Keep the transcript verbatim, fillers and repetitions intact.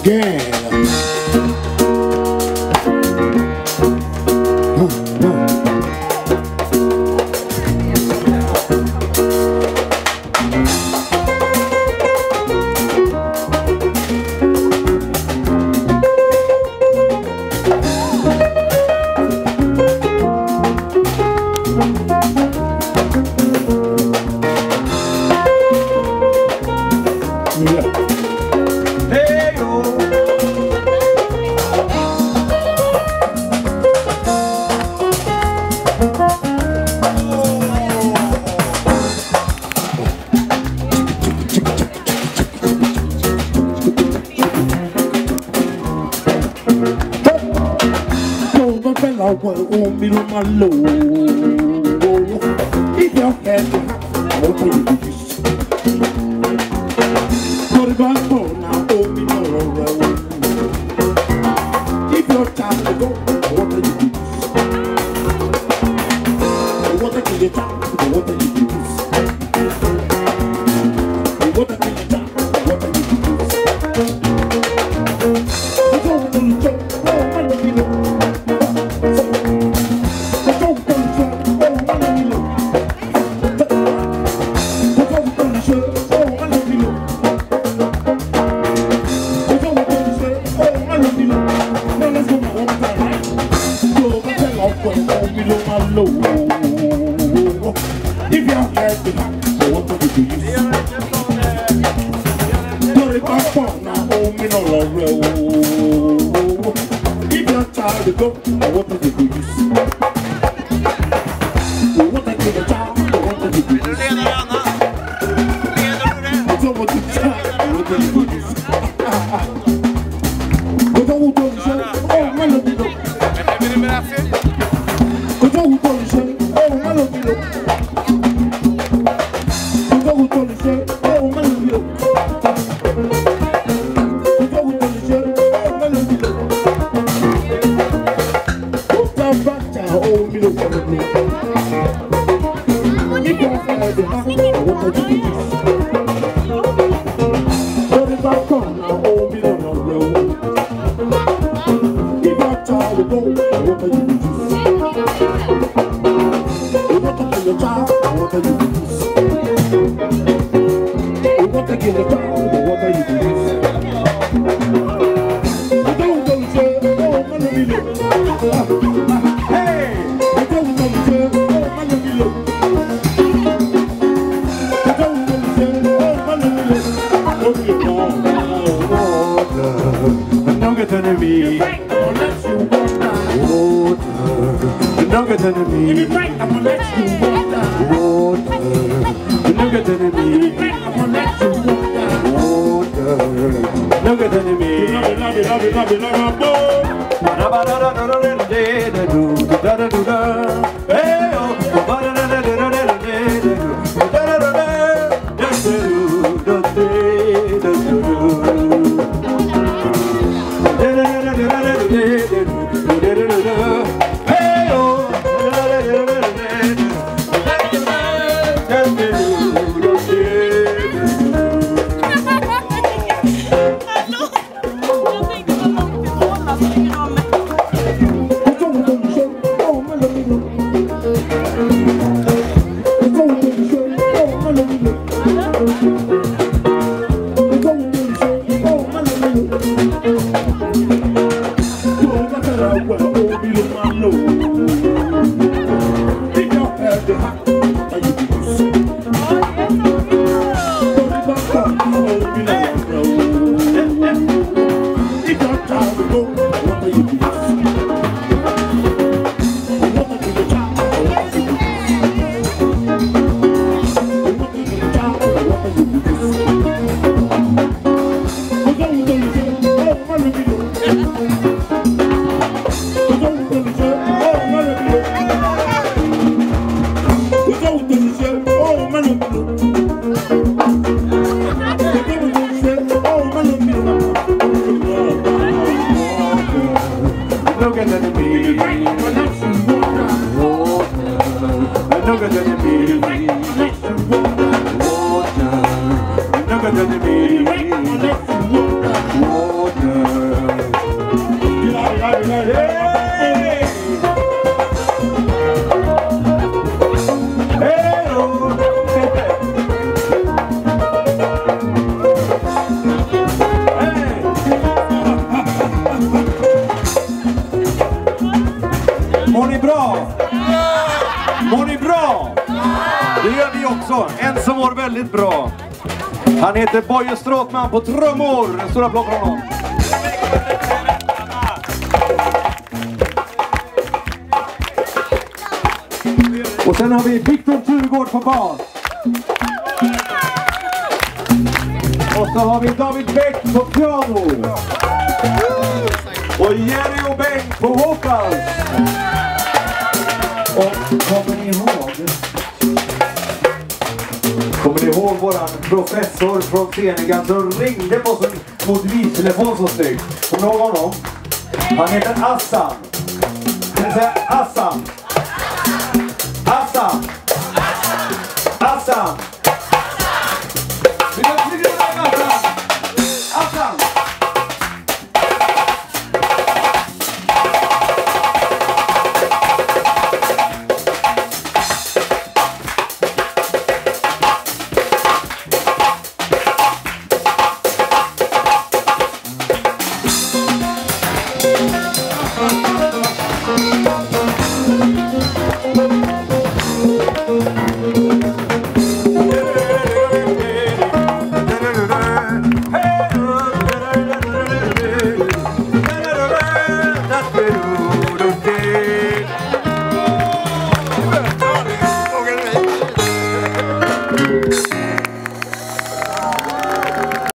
Yeah. Well, on me on my low. If your head I will tell you this. Put it back on now, hold me on the road. If your time to go, I will tell you this. I want to kill your time, I will tell you this. I want to kill your time, I will tell you this. I don't want to joke, I want to be low. If you're happy, I want to do this. Put it back on now, hold me on the road. If you're tired to go, I want to do this. I want to get a job, I want to do this. I don't want to try, I want to do this. I don't want to show, oh, my love you. I don't want to show, oh, my love you. Don't get to me. Don't get to me. If you break, I'm gonna let you walk down. Water. Don't get to me. If you break, I'm gonna let you walk down. Water. Don't get to me. Love it, love it, love it, love it, love it, Water, Mår ni bra? Mår ni bra? Det gör vi också. En som mår väldigt bra. Han heter Boje Stråtman på trummor. En stor applåd för honom. Och sen har vi Viktor Turgård på bas. Och så har vi David Bäck på piano. Och Jerry och Bäck på vocals. Och kommer ni ihåg? Kommer ni ihåg våran professor från Senegal som ringde på sin mobiltelefon så snyggt? Kommer ni ihåg honom? Han heter Assam. Kan ni säga Assam? Assam! Assam!